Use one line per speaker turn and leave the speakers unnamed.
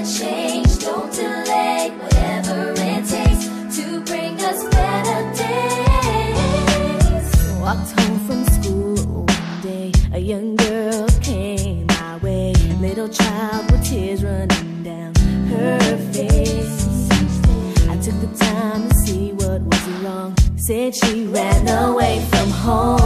a change. Don't delay, whatever it takes to bring us better days.
Walked home from school one day, a young girl came my way. Little child with tears running down her face. I took the time to see what was wrong. Said she ran away from home.